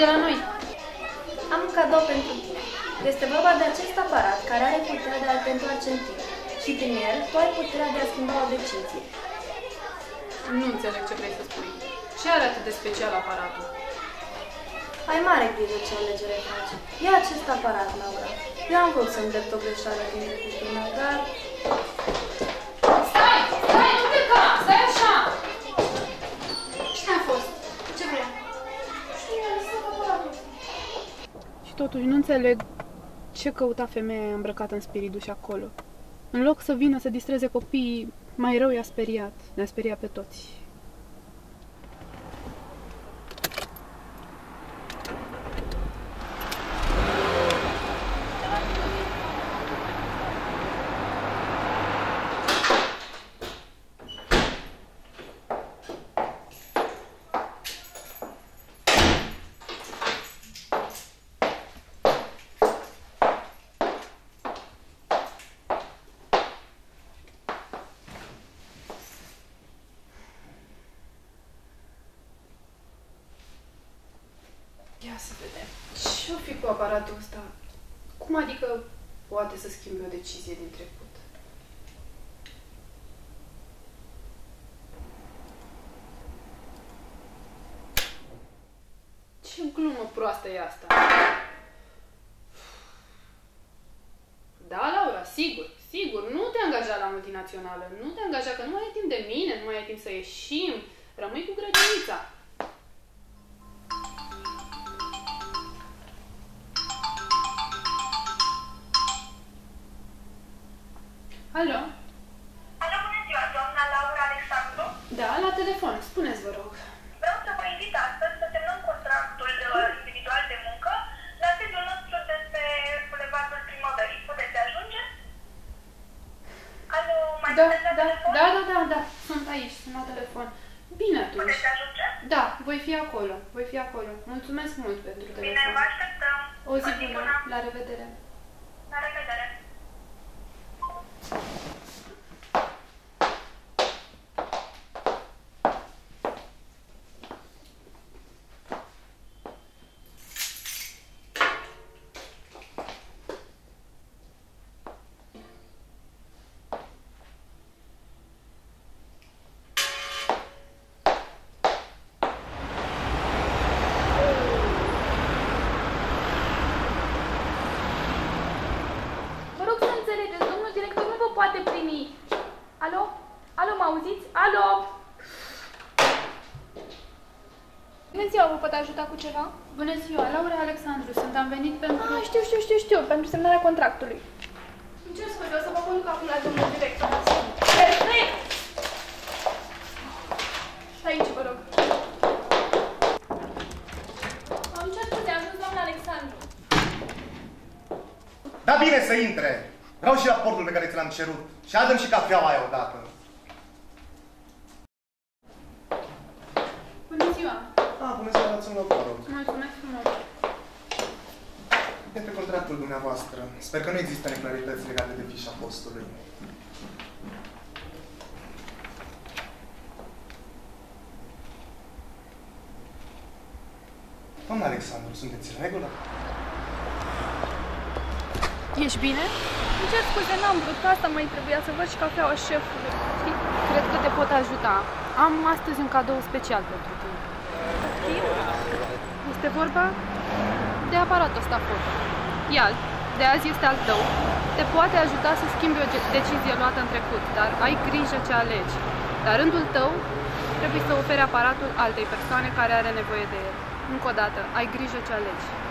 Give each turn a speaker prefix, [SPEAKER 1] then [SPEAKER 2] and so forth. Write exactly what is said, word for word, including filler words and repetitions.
[SPEAKER 1] la noi.
[SPEAKER 2] Am un cadou pentru tine. Este vorba de acest aparat care are puterea de a te întoarce în timp. Și prin el, tu ai puterea de a schimba o decizie.
[SPEAKER 1] Nu înțeleg ce vrei să spui. Ce are atât de special aparatul?
[SPEAKER 2] Ai mare grijă ce alegere faci. Ia acest aparat, Laura. Eu am cum să-mi drept o greșeală din trecutul meu, dar...
[SPEAKER 1] Stai! Stai! Nu pleca! Stai așa!
[SPEAKER 2] Cine a fost? Ce vrea? Știu, a lăsat aparatul.
[SPEAKER 3] Și totuși nu înțeleg ce căuta femeia îmbrăcată în spiriduși acolo. În loc să vină să distreze copiii, mai rău i-a speriat. Ne-a speriat pe toți.
[SPEAKER 1] Ia să vedem. Ce-o fi cu aparatul ăsta? Cum adică poate să schimbe o decizie din trecut? Ce glumă proastă e asta? Da, Laura, sigur, sigur, nu te angaja la multinațională, nu te angaja, că nu mai ai timp de mine, nu mai ai timp să ieșim, rămâi cu grădinița. Alo?
[SPEAKER 4] Alo, bună ziua, doamna Laura Alexandru?
[SPEAKER 1] Da, la telefon. Spuneți, vă rog.
[SPEAKER 4] Vreau să vă invit astăzi să semnăm contractul individual de muncă la sediul nostru de pe Bulevardul Primăverii. Puteți ajunge? Alo, mai
[SPEAKER 1] Da,
[SPEAKER 4] sunteți la
[SPEAKER 1] da,
[SPEAKER 4] telefon?
[SPEAKER 1] da, da, da, da, sunt aici, sunt la telefon. Bine atunci.
[SPEAKER 4] Puteți ajunge?
[SPEAKER 1] Da, voi fi acolo, voi fi acolo. Mulțumesc mult pentru telefon.
[SPEAKER 4] Bine, vă așteptăm.
[SPEAKER 1] O zi bună, la revedere.
[SPEAKER 4] La revedere.
[SPEAKER 2] Poate primi. Alo? Alo, mă auziți? Alo?
[SPEAKER 5] Bună ziua, vă pot ajuta cu ceva?
[SPEAKER 1] Bună ziua, Laura Alexandru, sunt, am venit pentru...
[SPEAKER 5] Ah, știu, știu, știu, știu, pentru semnarea contractului.
[SPEAKER 2] Îmi cer scuze, o să vă conduc acum la domnul director.
[SPEAKER 5] Perfect! Și aici, vă rog.
[SPEAKER 2] Am cer scuze, am ajuns doamna Alexandru.
[SPEAKER 6] Da, bine să intre! Vreau și raportul pe care ți l-am cerut. Și adă-mi și cafeaua aia odată.
[SPEAKER 1] Bună ziua!
[SPEAKER 6] Ah, bună ziua, dați-mi loc, vă rog.
[SPEAKER 1] Mulțumesc frumos!
[SPEAKER 6] Pentru contractul dumneavoastră. Sper că nu există neclarități legate de fișa postului. Doamna Alexandru, sunteți în regulă?
[SPEAKER 5] Ești bine? Îmi cer scuze, n-am vrut, că asta mai trebuia să văd și cafeaua șefului.
[SPEAKER 3] Cred că te pot ajuta. Am astăzi un cadou special pentru tine. Este vorba de aparatul ăsta foto. Ia-l, de azi este al tău. Te poate ajuta să schimbi o decizie luată în trecut, dar ai grijă ce alegi. La rândul tău, trebuie să oferi aparatul altei persoane care are nevoie de el. Încă o dată, ai grijă ce alegi.